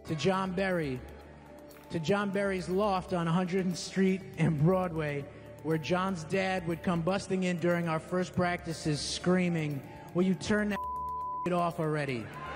to John Berry, to John Berry's loft on 100th Street and Broadway, where John's dad would come busting in during our first practices screaming, "Will you turn that off already?"